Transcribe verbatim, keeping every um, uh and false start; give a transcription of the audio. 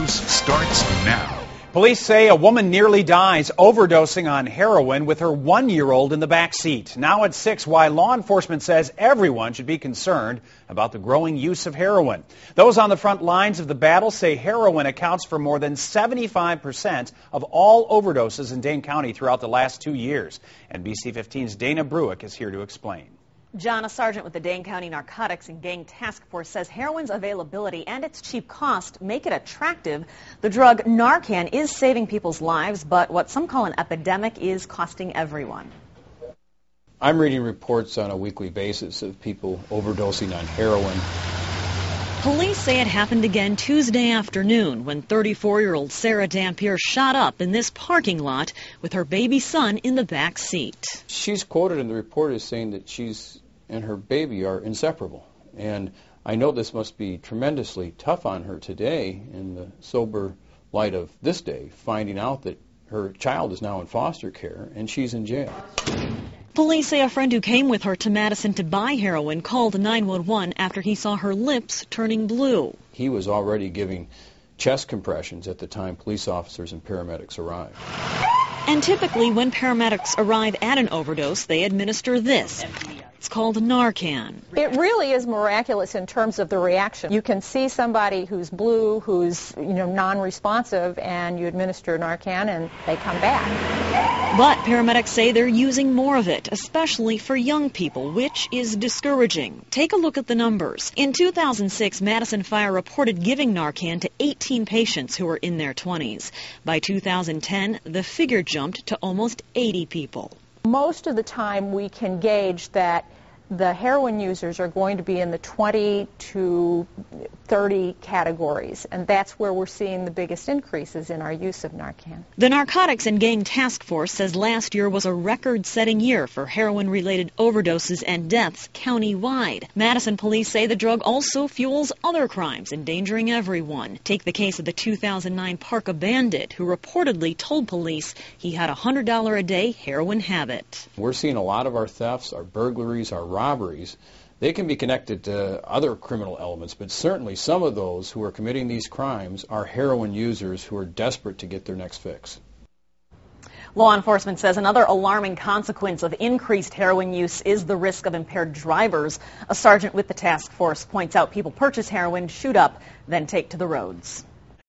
News starts now. Police say a woman nearly dies overdosing on heroin with her one-year-old in the back seat. Now at six, why law enforcement says everyone should be concerned about the growing use of heroin. Those on the front lines of the battle say heroin accounts for more than seventy-five percent of all overdoses in Dane County throughout the last two years. N B C fifteen's Dana Bruick is here to explain. John, a sergeant with the Dane County Narcotics and Gang Task Force, says heroin's availability and its cheap cost make it attractive. The drug Narcan is saving people's lives, but what some call an epidemic is costing everyone. I'm reading reports on a weekly basis of people overdosing on heroin. Police say it happened again Tuesday afternoon when thirty-four-year-old Sarah Dampier shot up in this parking lot with her baby son in the back seat. She's quoted in the report as saying that she's and her baby are inseparable. And I know this must be tremendously tough on her today in the sober light of this day, finding out that her child is now in foster care and she's in jail. Police say a friend who came with her to Madison to buy heroin called nine one one after he saw her lips turning blue. He was already giving chest compressions at the time police officers and paramedics arrived. And typically when paramedics arrive at an overdose, they administer this. It's called Narcan. It really is miraculous in terms of the reaction. You can see somebody who's blue, who's you know non-responsive, and you administer Narcan and they come back. But paramedics say they're using more of it, especially for young people, which is discouraging. Take a look at the numbers. In two thousand six, Madison Fire reported giving Narcan to eighteen patients who were in their twenties. By two thousand ten, the figure jumped to almost eighty people. Most of the time we can gauge that the heroin users are going to be in the twenty to thirty categories, and that's where we're seeing the biggest increases in our use of Narcan. The Narcotics and Gang Task Force says last year was a record-setting year for heroin-related overdoses and deaths countywide. Madison police say the drug also fuels other crimes, endangering everyone. Take the case of the two thousand nine Parka bandit who reportedly told police he had a one hundred dollars a day heroin habit. We're seeing a lot of our thefts, our burglaries, our robberies. They can be connected to other criminal elements, but certainly some of those who are committing these crimes are heroin users who are desperate to get their next fix. Law enforcement says another alarming consequence of increased heroin use is the risk of impaired drivers. A sergeant with the task force points out people purchase heroin, shoot up, then take to the roads.